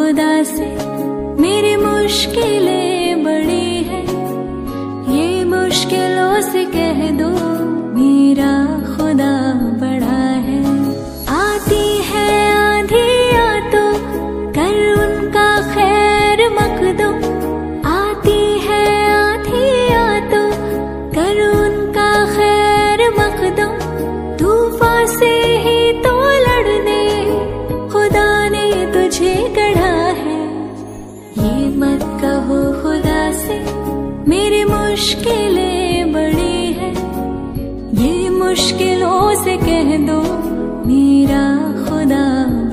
खुदा से मेरी मुश्किलें बड़ी है, ये मुश्किलों से कह दो मेरा खुदा बड़ा है। आती है आंधियाँ तो कर उनका खैर मकदम, आती है आंधियाँ तो कर उनका खैर मकदम। तूफान से ही तो लड़ने खुदा ने तुझे गढ़ा है, ये मत कहो खुदा से मेरी मुश्किलें बड़ी है, ये मुश्किलों से कह दो मेरा खुदा